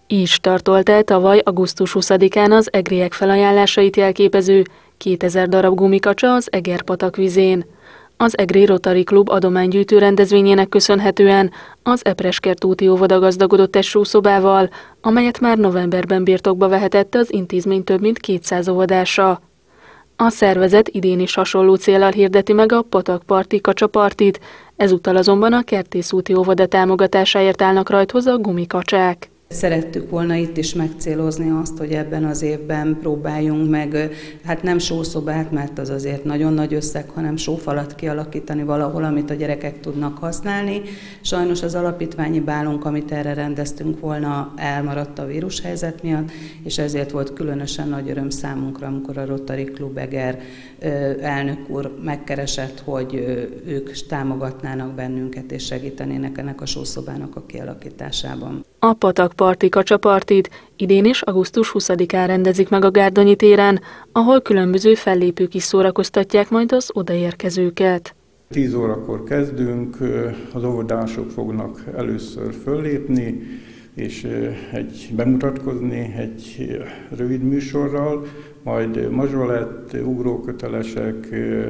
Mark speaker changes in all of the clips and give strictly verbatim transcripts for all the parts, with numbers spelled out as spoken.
Speaker 1: Így startolt el tavaly augusztus huszadikán az egriek felajánlásait jelképező kétezer darab gumikacsa az Eger-patak vizén. Az Egri Rotary Klub adománygyűjtő rendezvényének köszönhetően az Epreskert úti óvoda gazdagodott egy sószobával, amelyet már novemberben birtokba vehetett az intézmény több mint kétszáz óvodása. A szervezet idén is hasonló céllal hirdeti meg a patakparti kacsapartit, ezúttal azonban a Kertész úti óvoda támogatásáért állnak rajthoz a gumikacsák.
Speaker 2: Szerettük volna itt is megcélozni azt, hogy ebben az évben próbáljunk meg, hát nem sószobát, mert az azért nagyon nagy összeg, hanem sófalat kialakítani valahol, amit a gyerekek tudnak használni. Sajnos az alapítványi bálunk, amit erre rendeztünk volna, elmaradt a vírushelyzet miatt, és ezért volt különösen nagy öröm számunkra, amikor a Rotary Klub Eger elnök úr megkeresett, hogy ők támogatnának bennünket és segítenének ennek a sószobának a kialakításában.
Speaker 1: A patakparti kacsapartit idén is augusztus huszadikán rendezik meg a Gárdonyi téren, ahol különböző fellépők is szórakoztatják majd az odaérkezőket.
Speaker 3: tíz órakor kezdünk, az óvodások fognak először föllépni, és egy bemutatkozni egy rövid műsorral, majd mazsolett, ugrókötelesek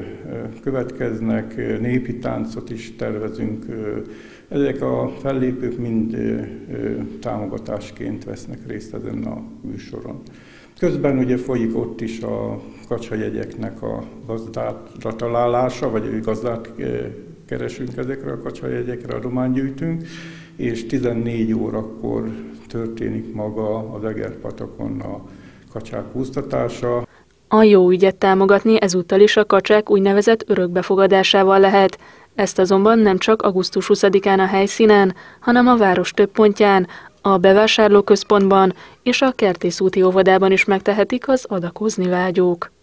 Speaker 3: következnek, népi táncot is tervezünk. Ezek a fellépők mind támogatásként vesznek részt ezen a műsoron. Közben ugye folyik ott is a kacsajegyeknek a gazdára találása, vagy gazdát keresünk ezekre a kacsajegyekre, adománygyűjtünk, és tizennégy órakor történik maga az Eger-patakon a kacsák úsztatása.
Speaker 1: A jó ügyet támogatni ezúttal is a kacsák úgynevezett örökbefogadásával lehet. Ezt azonban nem csak augusztus huszadikán a helyszínen, hanem a város több pontján, a bevásárlóközpontban és a Kertész úti óvodában is megtehetik az adakozni vágyók.